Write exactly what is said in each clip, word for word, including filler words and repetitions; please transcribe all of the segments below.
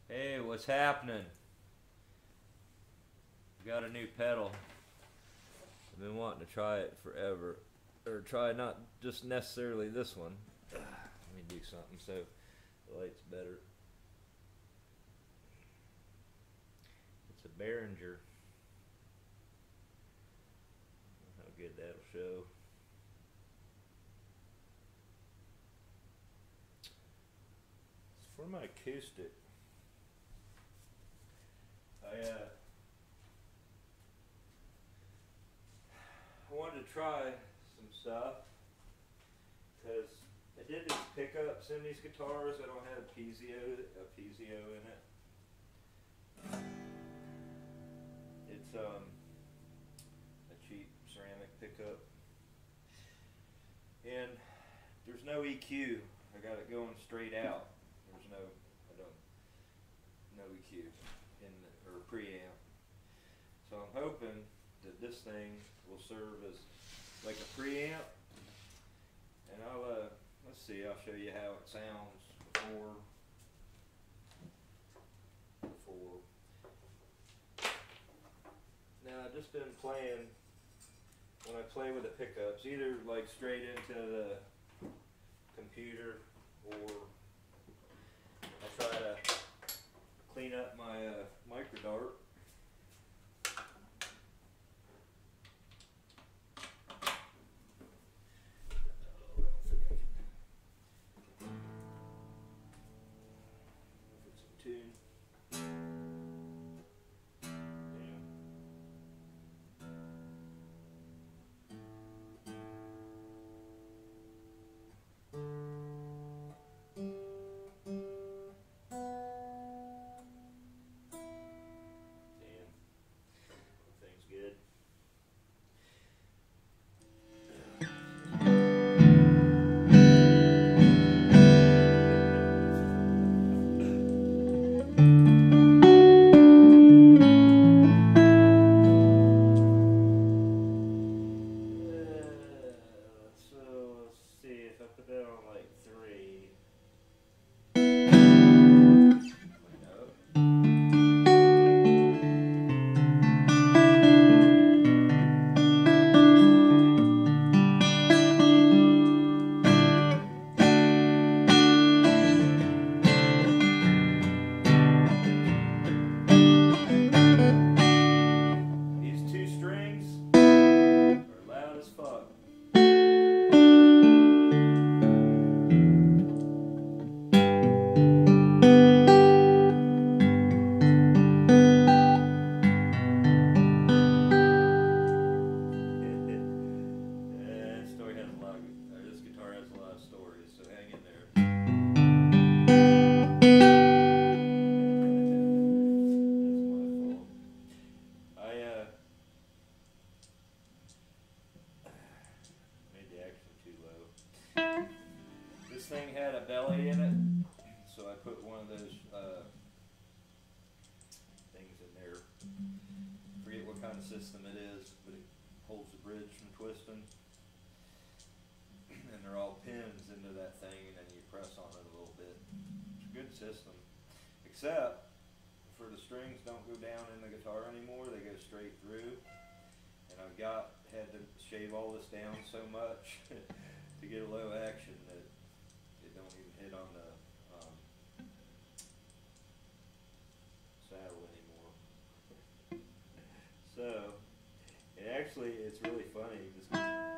Hey, what's happening? Got a new pedal. I've been wanting to try it forever. Or try not just necessarily this one. Let me do something so the light's better. It's a Behringer. How good that'll show. It's for my acoustic. I uh I wanted to try some stuff because I did these pickups in these guitars. I don't have a piezo, a piezo in it. It's um a cheap ceramic pickup, and there's no E Q. I got it going straight out. There's no, I don't, no E Q in the, or preamp. So I'm hoping that this thing will serve as like a preamp, and I'll uh, let's see. I'll show you how it sounds before. Before. Now I've just been playing. When I play with the pickups, either like straight into the computer, or I try to clean up my uh, micro dart. Thing had a belly in it, so I put one of those uh, things in there. I forget what kind of system it is, but it holds the bridge from twisting. And they're all pins into that thing, and then you press on it a little bit. It's a good system, except for the strings don't go down in the guitar anymore; they go straight through. And I've got had to shave all this down so much to get a low action that don't even hit on the um, saddle anymore. So, it actually, it's really funny. Just,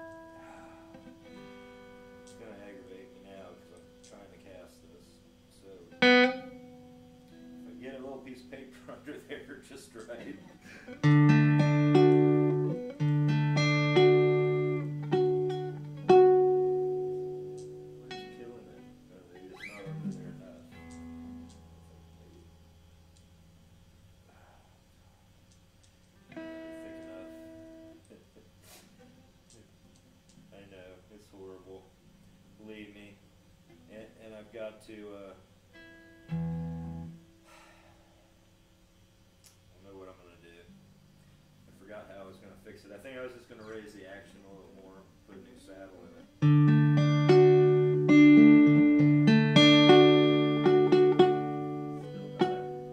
it's going to aggravate me now because I'm trying to cast this. So, if I get a little piece of paper under there just right. Believe me, and, and I've got to, uh, I don't know what I'm going to do. I forgot how I was going to fix it. I think I was just going to raise the action a little more, put a new saddle in it. Still not.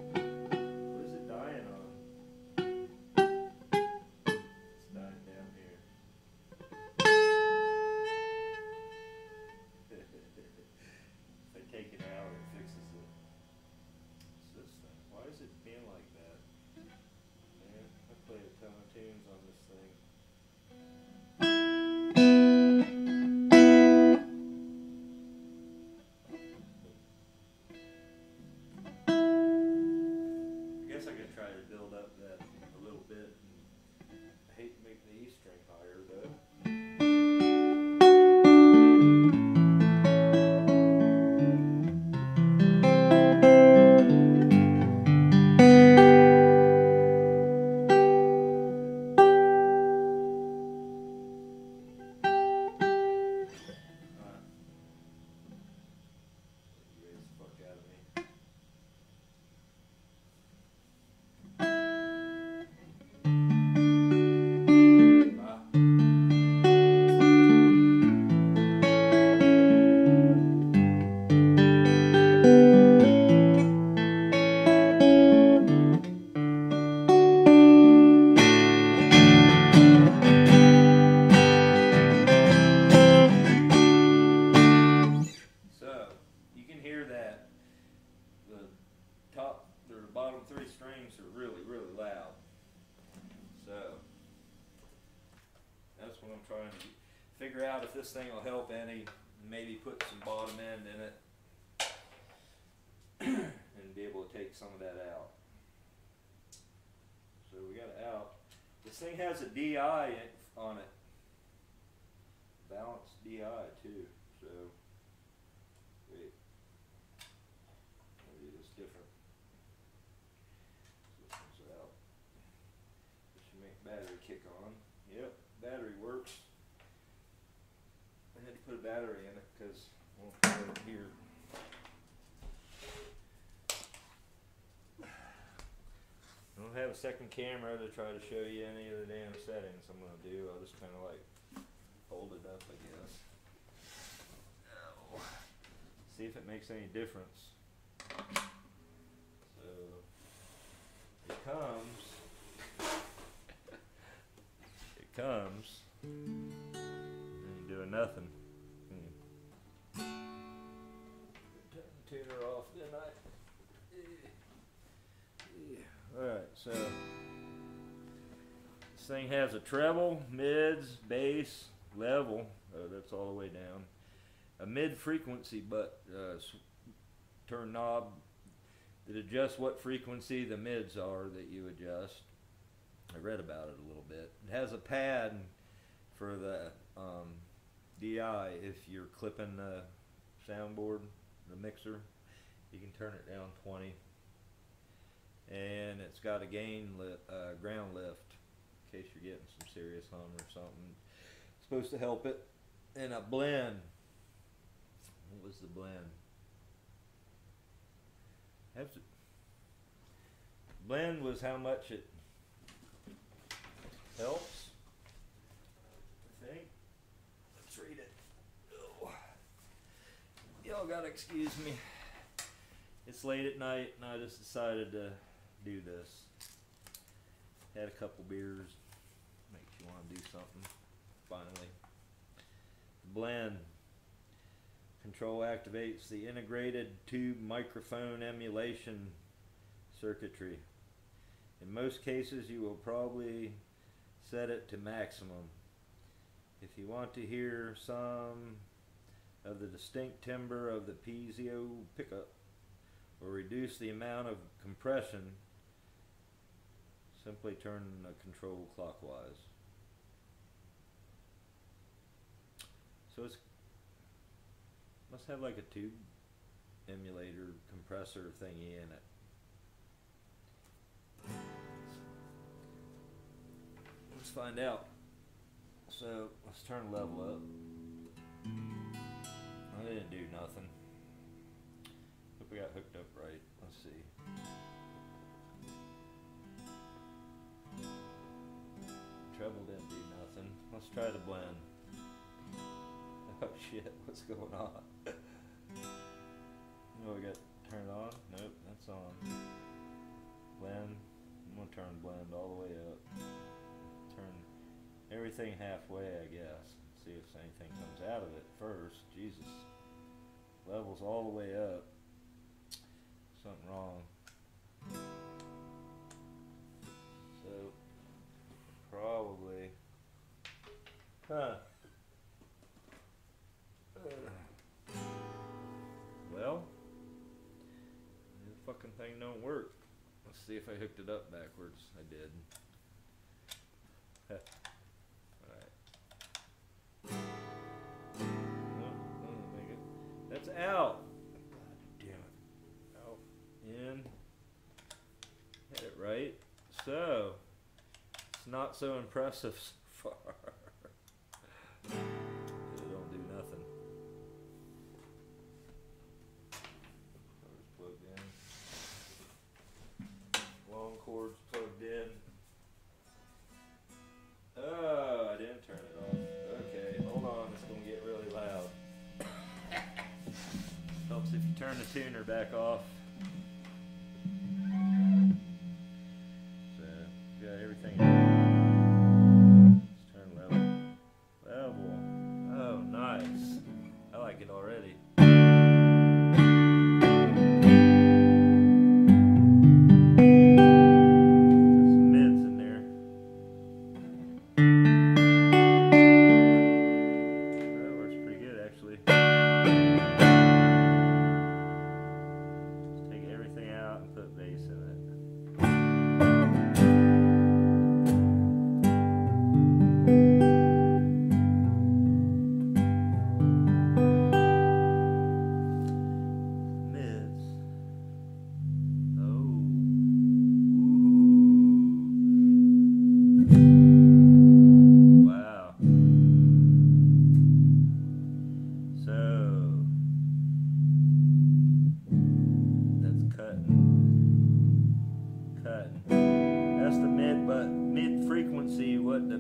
the top or the bottom three strings are really, really loud. So that's what I'm trying to figure out, if this thing will help any. Maybe put some bottom end in it and be able to take some of that out. So we got it out. This thing has a D I on it, balanced D I too. So wait, maybe it's different. So this one's out. This should make battery kick on. Yep, battery works. I had to put a battery in it because I won't put it here. I don't have a second camera to try to show you any of the damn settings I'm going to do. I'll just kind of like hold it up, I guess. Oh. See if it makes any difference. So it comes. It comes. Ain't doing nothing. Hmm. Turn the tuner off, didn't I? Alright, so this thing has a treble, mids, bass, level, oh, that's all the way down, a mid frequency but uh, turn knob that adjusts what frequency the mids are that you adjust. I read about it a little bit. It has a pad for the um, D I. If you're clipping the soundboard, the mixer, you can turn it down twenty. And it's got a gain li uh, ground lift in case you're getting some serious hum or something. It's supposed to help it. And a blend. What was the blend? Have to blend was how much it helps, I think. Let's read it. Oh. Y'all gotta excuse me. It's late at night and I just decided to do this. Had a couple beers. Makes you want to do something. Finally. Blend. Control activates the integrated tube microphone emulation circuitry. In most cases you will probably set it to maximum. If you want to hear some of the distinct timbre of the piezo pickup or reduce the amount of compression, simply turn the control clockwise. So it's must have like a tube emulator compressor thingy in it. Let's find out. So let's turn level up. I didn't do nothing. Hope we got hooked up right. Let's see. Treble didn't do nothing. Let's try the blend. Oh shit, what's going on? Oh, I got turned on? Nope, that's on. Blend. I'm gonna turn blend all the way up. Turn everything halfway, I guess. See if anything comes out of it first. Jesus. Levels all the way up. Something wrong. So probably huh uh, well, the fucking thing don't work. Let's see if I hooked it up backwards. I did. Alright. Oh, oh, make it. That's out. God damn it. Out. In. Hit it right. So it's not so impressive so far. It don't do nothing. Cord's plugged in. Long cord's plugged in. Oh, I didn't turn it off. Okay, hold on. It's gonna get really loud. Helps if you turn the tuner back off. So, got everything. Let's turn level. Level. Oh, nice. I like it already.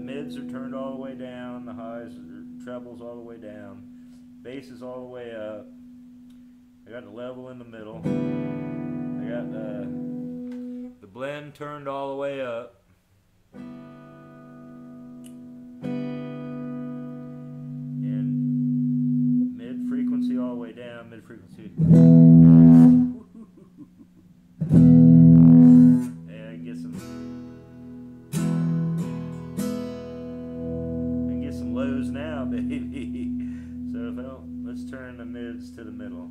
mids are turned all the way down, the highs, or trebles all the way down, bass is all the way up. I got the level in the middle. I got the, the blend turned all the way up. And mid frequency all the way down, mid frequency. And I can get some I can get some lows now, baby. So if I don't, let's turn the mids to the middle.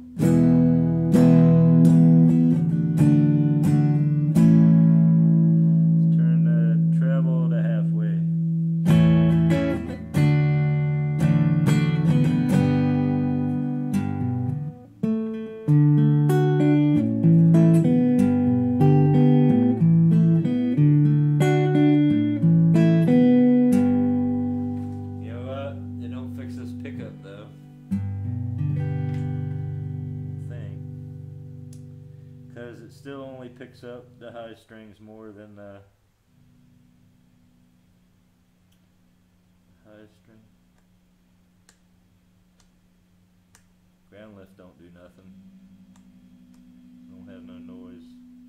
Let's turn the treble to halfway. You know what? It don't fix this pickup though. Because it still only picks up the high strings more than the high string. Ground lift don't do nothing. Don't have no noise.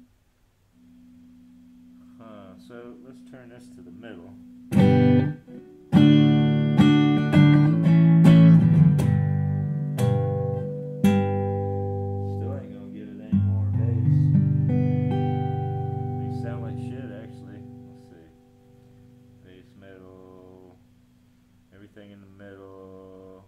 Huh, so let's turn this to the middle. Everything in the middle.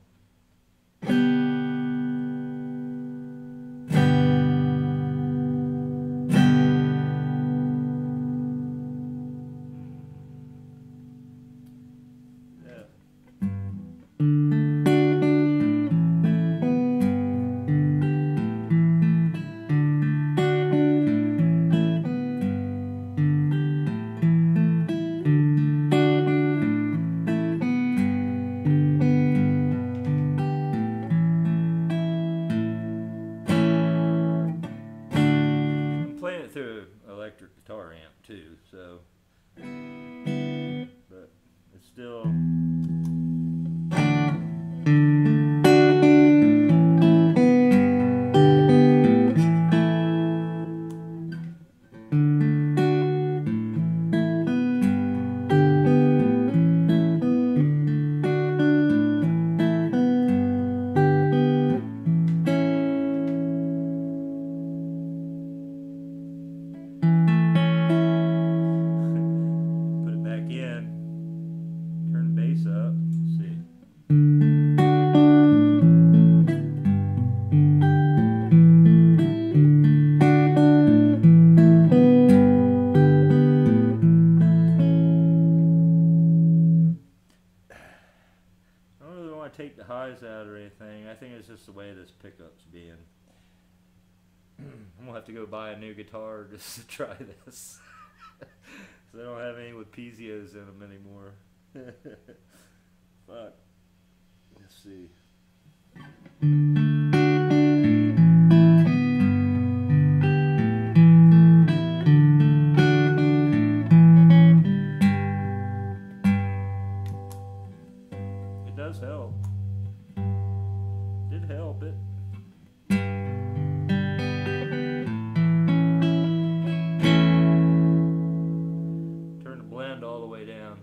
Yeah. Through an electric guitar amp too, so but it's still up. Let's see. I don't really want to take the highs out or anything. I think it's just the way this pickup's being. I'm gonna have to go buy a new guitar just to try this. Because I don't have any with piezo's in them anymore. Fuck. Let's see. It does help. Did help it. Turn the blend all the way down.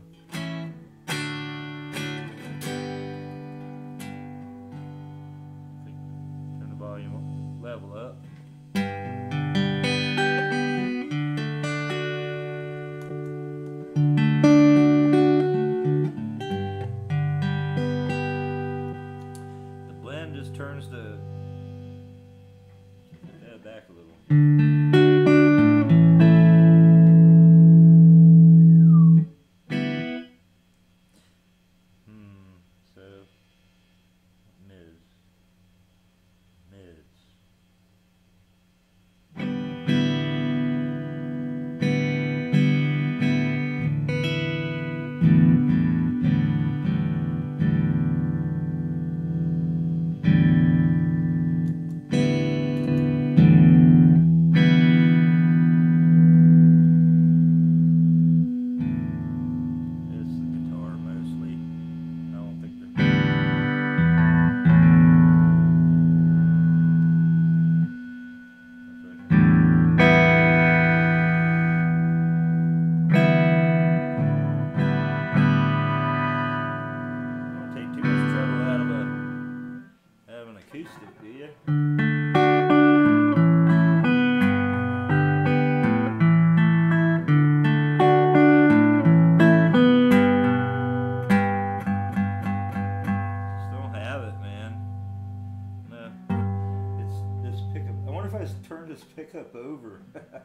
over.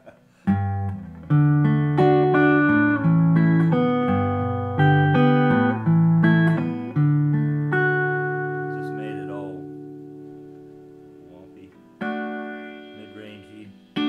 Just made it all lumpy, mid-rangey.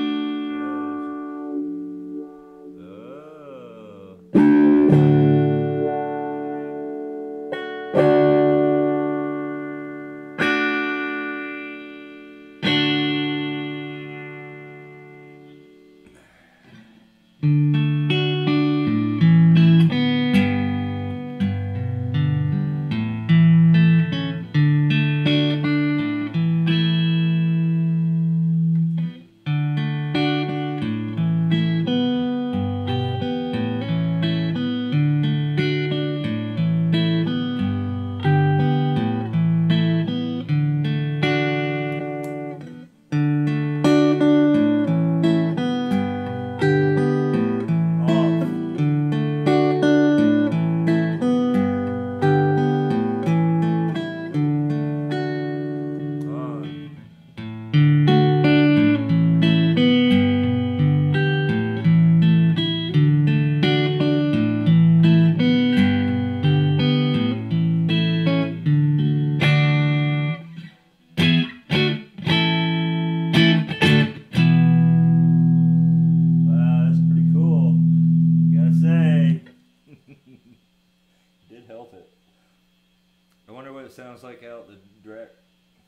I wonder what it sounds like out the direct.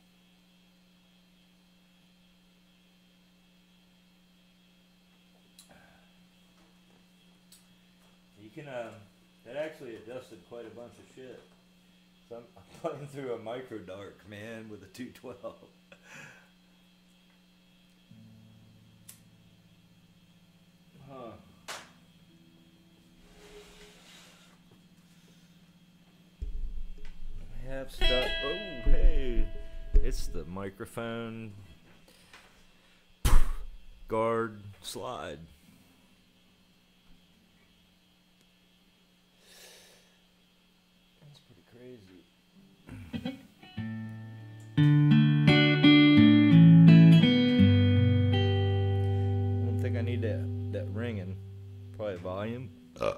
You can, uh, that actually adjusted quite a bunch of shit. So I'm, I'm playing through a micro dark, man, with a two twelve. Huh. Have stuff. Oh, hey, it's the microphone guard slide. That's pretty crazy. I don't think I need that that ringing. Probably volume. Uh.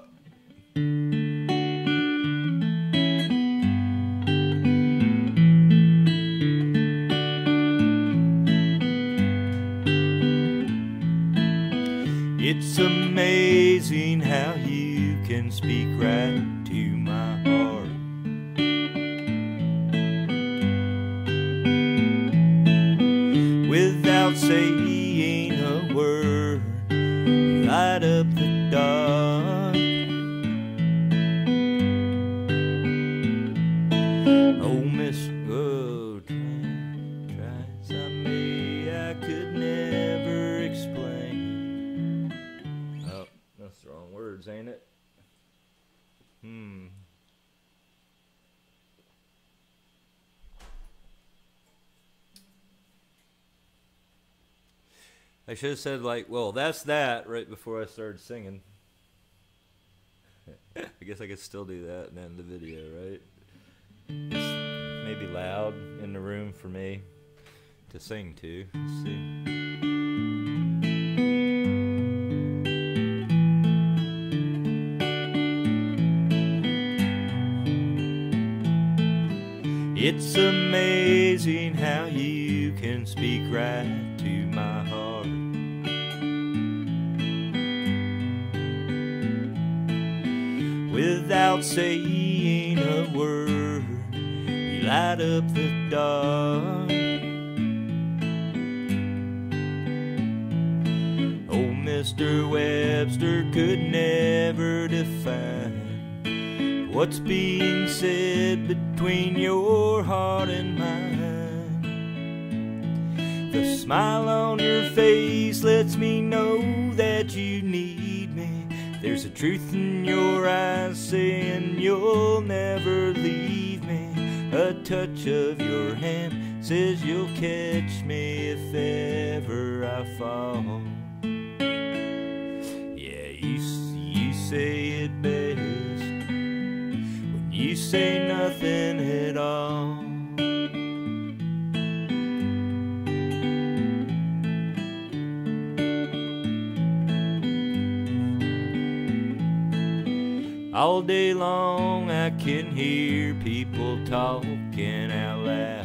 It's amazing how you can speak right to my heart. Without saying a word, you light up the dark. Oh, Miss, oh, try, try as I may, I could never explain. Oh, that's the wrong words, ain't it? Hmm. I should have said, like, well, that's that right before I started singing. I guess I could still do that and end the video, right? It's maybe loud in the room for me to sing to. Let's see. It's amazing how you can speak right to my heart. Without saying a word, you light up the dark. Oh, Mister Webster could never define what's being said between your heart and mine. The smile on your face lets me know that you need me. There's a truth in your eyes saying you'll never leave me. A touch of your hand says you'll catch me if ever I fall. Yeah, you, you say it best when you say nothing at all. All day long I can hear people talking out loud.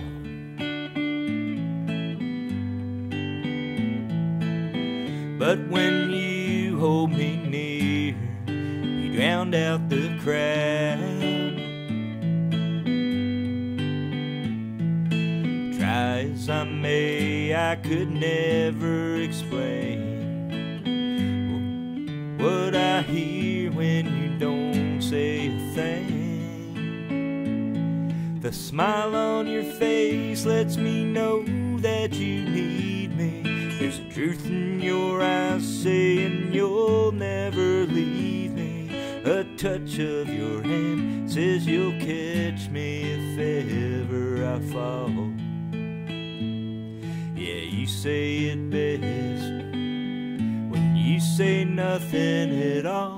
But when you hold me near, you drowned out the crowd. Try as I may, I could never explain what I hear when you don't say a thing. The smile on your face lets me know that you need me. There's a truth in your eyes saying you'll never leave me. A touch of your hand says you'll catch me if ever I fall. Yeah, you say it best when you say nothing at all.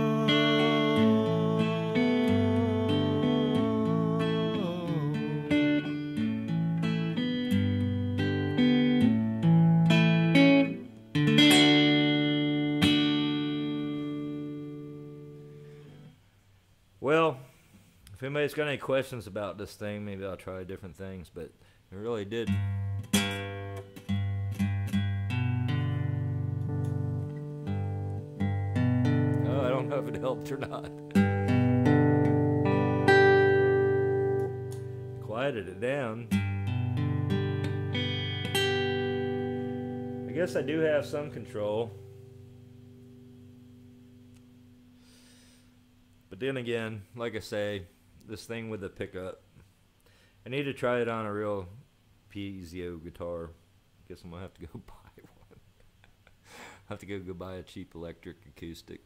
Well, if anybody's got any questions about this thing, maybe I'll try different things, but it really did. Oh, I don't know if it helped or not. Quieted it down. I guess I do have some control. But then again, like I say, this thing with the pickup, I need to try it on a real piezo guitar. Guess I'm gonna have to go buy one. I have to go, go buy a cheap electric acoustic.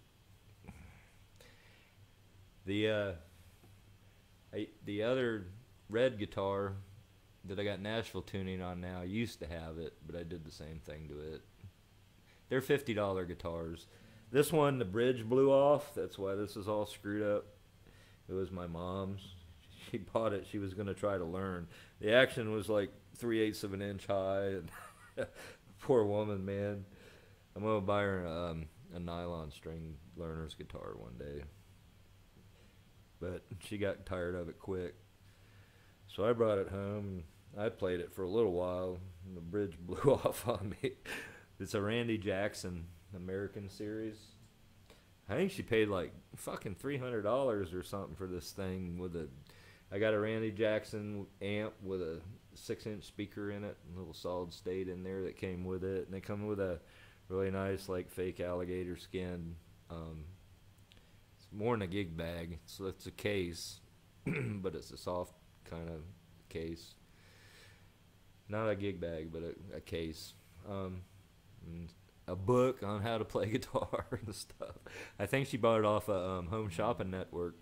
The uh, I, the other red guitar that I got Nashville tuning on now, I used to have it, but I did the same thing to it. They're fifty dollar guitars. This one, the bridge blew off. That's why this is all screwed up. It was my mom's. She bought it. She was going to try to learn. The action was like three eighths of an inch high. And poor woman, man. I'm going to buy her um, a nylon string learner's guitar one day. But she got tired of it quick. So I brought it home. And I played it for a little while. And the bridge blew off on me. It's a Randy Jackson American series. I think she paid like fucking three hundred dollars or something for this thing with a, I got a Randy Jackson amp with a six inch speaker in it, a little solid state in there that came with it, and they come with a really nice like fake alligator skin, um, it's more than a gig bag, so it's a case, but it's a soft kind of case, not a gig bag, but a, a case, um, and a book on how to play guitar and stuff. I think she bought it off a um, Home Shopping Network.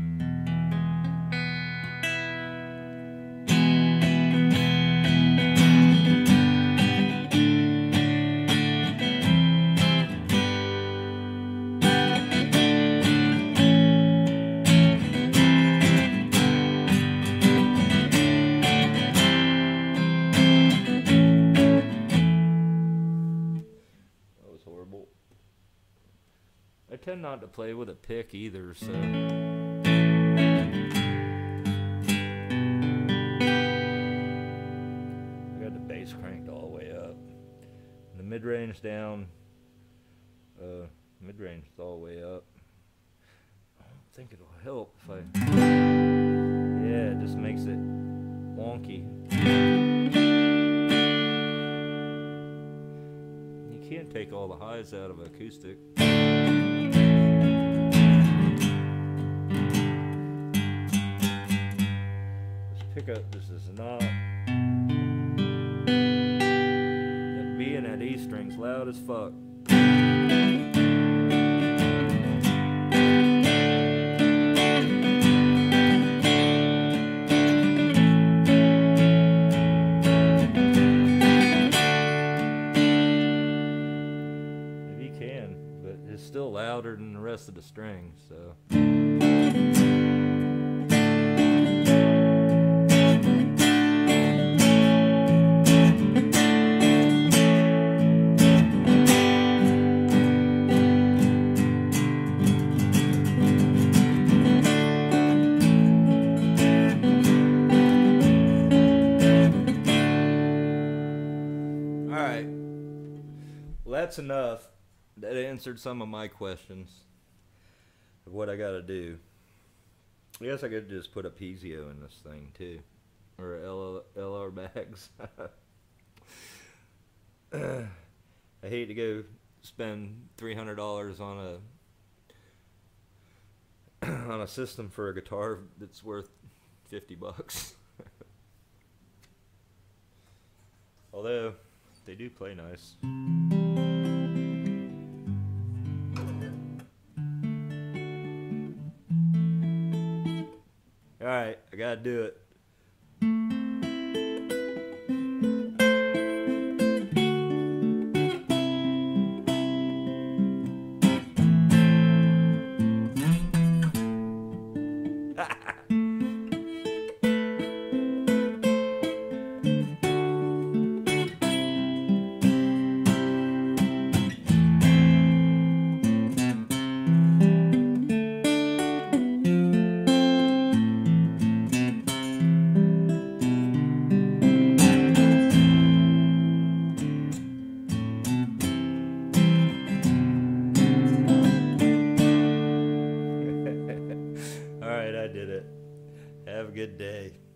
I tend not to play with a pick either, so I got the bass cranked all the way up, and the mid-range down. Uh, mid-range is all the way up. I don't think it'll help if I. Yeah, it just makes it wonky. You can't take all the highs out of an acoustic. Pickup, this is not. That B and that E string's loud as fuck. Maybe you can, but it's still louder than the rest of the strings, so. Well, that's enough. That answered some of my questions of what I gotta do. I guess I could just put a piezo in this thing too, or L R bags. I hate to go spend three hundred dollars on a on a system for a guitar that's worth fifty bucks. Although they do play nice. All right, I gotta do it. All right, I did it. Have a good day.